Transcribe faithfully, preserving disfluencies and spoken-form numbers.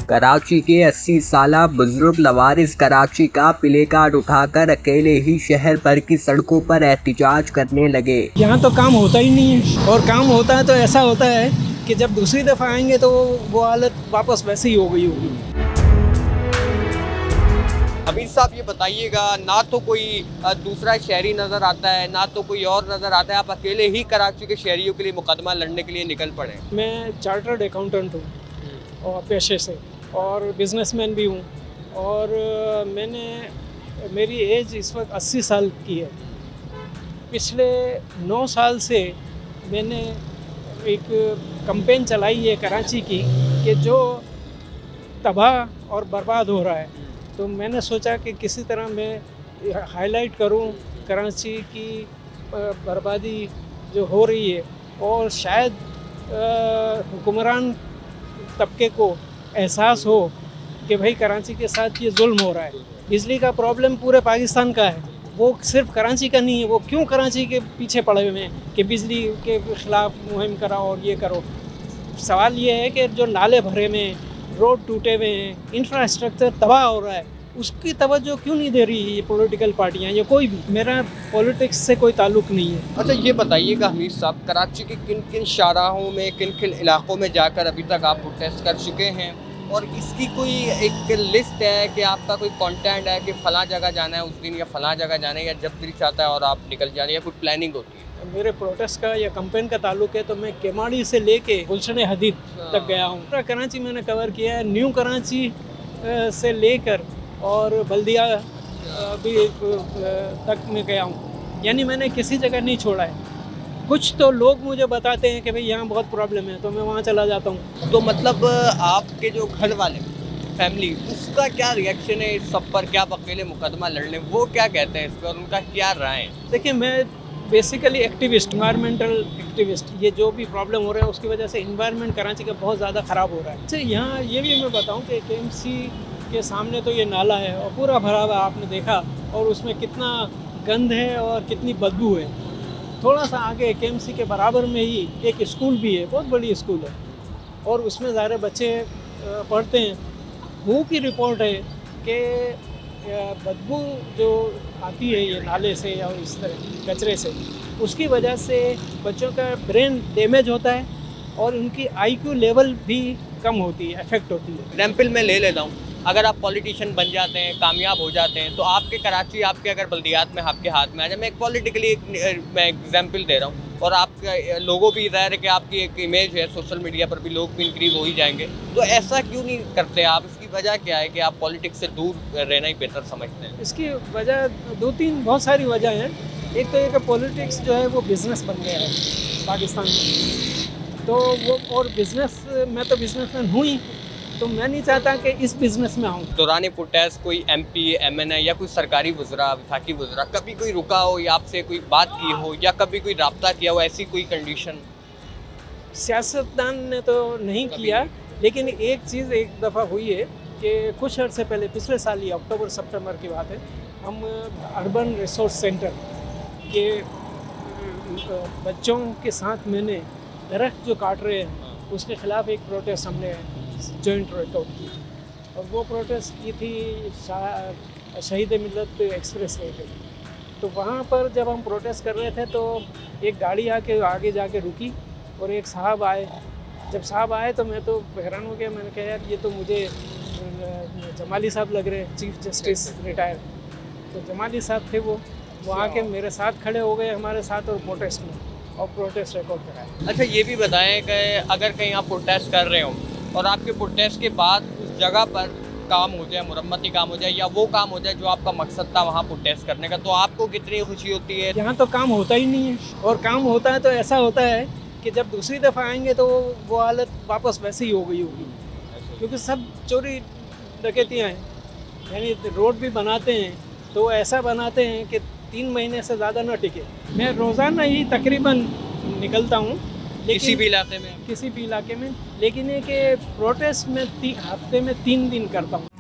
कराची के अस्सी साला बुजुर्ग लवारिस कराची का प्ले कार्ड उठाकर अकेले ही शहर भर की सड़कों पर एहतिजाज करने लगे। यहाँ तो काम होता ही नहीं है, और काम होता है तो ऐसा होता है कि जब दूसरी दफ़ा आएंगे तो वो हालत वापस वैसे ही हो गई होगी। अमीर साहब ये बताइएगा, ना तो कोई दूसरा शहरी नज़र आता है ना तो कोई और नज़र आता है, आप अकेले ही कराची के शहरियों के लिए मुकदमा लड़ने के लिए निकल पड़े। मैं चार्टर्ड अकाउंटेंट हूँ और पेशे से, और बिजनेसमैन भी हूँ, और मैंने मेरी एज इस वक्त अस्सी साल की है। पिछले नौ साल से मैंने एक कैंपेन चलाई है कराची की कि जो तबाह और बर्बाद हो रहा है, तो मैंने सोचा कि किसी तरह मैं हाईलाइट करूं कराची की बर्बादी जो हो रही है, और शायद हुक्मरान तबके को एहसास हो कि भाई कराची के साथ ये जुल्म हो रहा है। बिजली का प्रॉब्लम पूरे पाकिस्तान का है, वो सिर्फ कराची का नहीं है। वो क्यों कराची के पीछे पड़े हुए हैं कि बिजली के ख़िलाफ़ मुहिम कराओ और ये करो। सवाल ये है कि जो नाले भरे में, रोड टूटे हुए हैं, इंफ्रास्ट्रक्चर तबाह हो रहा है, उसकी तवज्जो क्यों नहीं दे रही ये पॉलिटिकल पार्टियाँ या कोई भी। मेरा पॉलिटिक्स से कोई ताल्लुक़ नहीं है। अच्छा ये बताइएगा हमीद साहब, कराची के किन किन शाहराहों में, किन किन इलाकों में जाकर अभी तक आप प्रोटेस्ट कर चुके हैं, और इसकी कोई एक लिस्ट है कि आपका कोई कंटेंट है कि फ़लाँ जगह जाना है उस दिन, या फ़लाँ जगह जाना है, या जब दिल चाहता है और आप निकल जाने, या कोई प्लानिंग होती है? मेरे प्रोटेस्ट का या कैंपेन का ताल्लुक़ है तो मैं केमाड़ी से लेके गुलशन हदीद तक गया हूँ। पूरा कराची मैंने कवर किया है, न्यू कराची से लेकर और बल्दिया भी तक मैं गया हूँ, यानी मैंने किसी जगह नहीं छोड़ा है। कुछ तो लोग मुझे बताते हैं कि भाई यहाँ बहुत प्रॉब्लम है, तो मैं वहाँ चला जाता हूँ। तो मतलब आपके जो घर वाले फैमिली, उसका क्या रिएक्शन है इस सब पर? क्या आप अकेले मुकदमा लड़ने, वो क्या कहते हैं इस पर, उनका क्या राय है? देखिए, मैं बेसिकली एक्टिविस्ट, इन्वायरमेंटल एक्टिविस्ट। ये जो भी प्रॉब्लम हो रहा है उसकी वजह से इन्वायरमेंट कराची का बहुत ज़्यादा ख़राब हो रहा है। अच्छा, यहाँ ये भी मैं बताऊँ कि के एम सी के सामने तो ये नाला है और पूरा भरा हुआ, आपने देखा, और उसमें कितना गंद है और कितनी बदबू है। थोड़ा सा आगे के एम सी के बराबर में ही एक स्कूल भी है, बहुत बड़ी स्कूल है, और उसमें ज़ाहिर बच्चे पढ़ते हैं। वो की रिपोर्ट है कि बदबू जो आती है ये नाले से या इस तरह कचरे से, उसकी वजह से बच्चों का ब्रेन डैमेज होता है और उनकी आई क्यू लेवल भी कम होती है, इफेक्ट होती है। एग्जाम्पल मैं ले लेता हूँ, अगर आप पॉलिटिशियन बन जाते हैं, कामयाब हो जाते हैं, तो आपके कराची, आपके अगर बल्दियात में आपके हाथ में आ जाए, मैं एक पॉलिटिकली एक मैं एग्जाम्पल दे रहा हूँ, और आपके लोगों भी ज़ाहिर है कि आपकी एक इमेज है, सोशल मीडिया पर भी लोग भी इंक्रीज हो ही जाएंगे, तो ऐसा क्यों नहीं करते आप? इसकी वजह क्या है कि आप पॉलिटिक्स से दूर रहना ही बेहतर समझते हैं? इसकी वजह दो तीन बहुत सारी वजह हैं। एक तो ये कि पॉलिटिक्स जो है वो बिज़नेस बन गया है पाकिस्तान में, तो वो, और बिज़नेस, मैं तो बिज़नेसमैन हूँ ही, तो मैं नहीं चाहता कि इस बिज़नेस में आऊँ। दौरान प्रोटेस्ट कोई M P, M N A या कोई सरकारी वज़रा, वफाकी वज़रा कभी कोई रुका हो या आपसे कोई बात की हो, या कभी कोई रब्ता किया हो, ऐसी कोई कंडीशन? सियासतदान ने तो नहीं किया, लेकिन एक चीज़ एक दफ़ा हुई है कि कुछ अर्से पहले, पिछले साल ही अक्टूबर सितंबर की बात है, हम अर्बन रिसोर्स सेंटर के बच्चों के साथ मैंने दरख्त जो काट रहे हैं उसके ख़िलाफ़ एक प्रोटेस्ट हमने जॉइंट वर्कआउट की थी, और वो प्रोटेस्ट की थी शहीद मिल्लत एक्सप्रेस वे पे। तो वहाँ पर जब हम प्रोटेस्ट कर रहे थे तो एक गाड़ी आके आगे जाके रुकी, और एक साहब आए। जब साहब आए तो मैं तो हैरान हो गया। मैंने कहा यार ये तो मुझे जमाली साहब लग रहे, चीफ जस्टिस रिटायर। तो जमाली साहब थे वो वो आके मेरे साथ खड़े हो गए हमारे साथ, और प्रोटेस्ट में, और प्रोटेस्ट रिकॉर्ड कराया। अच्छा ये भी बताएं कि अगर कहीं आप प्रोटेस्ट कर रहे हो और आपके प्रोटेस्ट के बाद उस जगह पर काम हो जाए, मुरम्मती काम हो जाए, या वो काम हो जाए जो आपका मकसद था वहाँ प्रोटेस्ट करने का, तो आपको कितनी खुशी होती है? यहाँ तो काम होता ही नहीं है, और काम होता है तो ऐसा होता है कि जब दूसरी दफ़ा आएंगे तो वो हालत वापस वैसे ही हो गई होगी, क्योंकि सब चोरी डकैतियाँ हैं। यानी रोड भी बनाते हैं तो ऐसा बनाते हैं कि तीन महीने से ज़्यादा ना टिके। मैं रोज़ाना ही तकरीबन निकलता हूँ, किसी भी इलाके में किसी भी इलाके में, लेकिन ये कि प्रोटेस्ट में हफ्ते में तीन दिन करता हूँ।